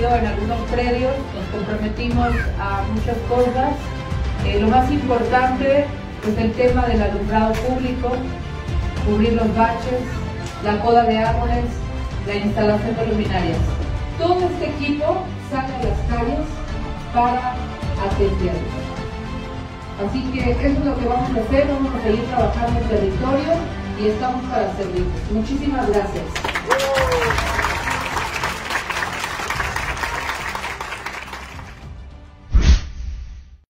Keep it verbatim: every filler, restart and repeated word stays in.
comprometido en algunos predios, nos comprometimos a muchas cosas. Eh, lo más importante es el tema del alumbrado público, cubrir los baches, la poda de árboles, la instalación de luminarias. Todo este equipo sale a las calles para atenderlos. Así que eso es lo que vamos a hacer, vamos a seguir trabajando en territorio y estamos para servir. Muchísimas gracias.